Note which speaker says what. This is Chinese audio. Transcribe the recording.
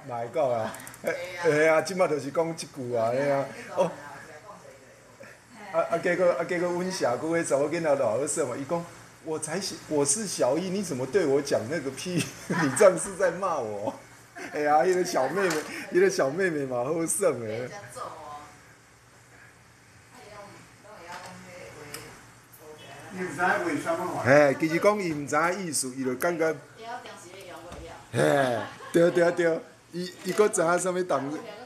Speaker 1: 嘛会讲啊，嘿啊，即马就是讲即句啊，嘿啊，哦，结果阮社区迄查某囡仔就好说嘛，伊讲我是小一，你怎么对我讲那个屁？你这样是在骂我？哎呀，迄个小妹妹嘛好耍诶。
Speaker 2: 伊毋知影为什么
Speaker 1: 嘿，其实讲伊毋知影意思，伊就感觉。嘿，对，伊搁知影啥物动。